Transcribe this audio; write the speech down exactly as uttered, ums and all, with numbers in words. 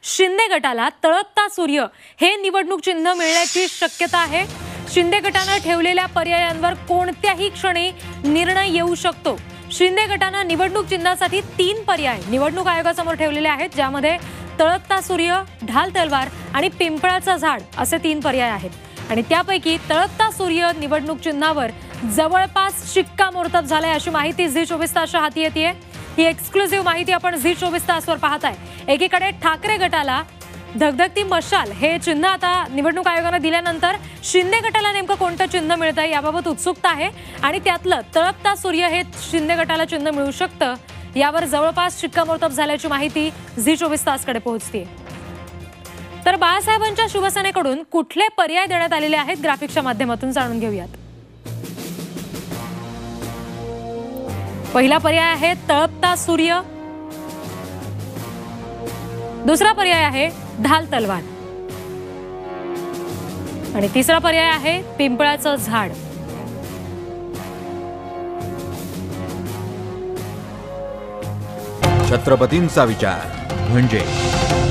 शिंदे गटाला तळपता सूर्य हे निवडणूक चिन्ह मिळण्याची शक्यता आहे। शिंदे गटाने ठेवलेल्या पर्यायांवर कोणत्याही क्षणी निर्णय येऊ शकतो। शिंदे गटाने निवडणूक चिन्हासाठी तीन पर्याय निवडणूक आयोगासमोर ठेवलेले आहेत, ज्यामध्ये तळपता सूर्य, ढाल तलवार आणि पिंपळाचं झाड असे तीन पर्याय आहेत। आणि त्यापैकी तळपता सूर्य निवडणूक चिन्हावर जवळपास शिक्कामोर्तब झालाय अशी माहिती झी चोवीस तासच्या हाती येतेय। ही एक्सक्लुसिव्ह माहिती आपण झी चोवीस तासवर पाहताय। एकीकडे ठाकरे गटाला धगधगती मशाल हे चिन्ह आता निवडणूक आयोगाने दिल्यानंतर शिंदे गटाला नेमकं कोणतं चिन्ह मिळतंय याबाबत उत्सुकता आहे आणि त्यातलं तळपता सूर्य हे शिंदे गटाला चिन्ह मिळू शकतं, यावर जवळपास शिक्कामोर्तब झाल्याची माहिती झी चोवीस तासकडे पोहोचते। तर बाळासाहेबांच्या शिवसेनेकडून कुठले पर्याय देण्यात आलेले आहेत ग्राफिक्सच्या माध्यमातून जाणून घेऊयात। पहिला पर्याय आहे तळपता सूर्य, दुसरा पर्याय आहे ढाल तलवार आणि तिसरा पर्याय आहे पिंपळाचं झाड। छत्रपतींचा विचार म्हणजे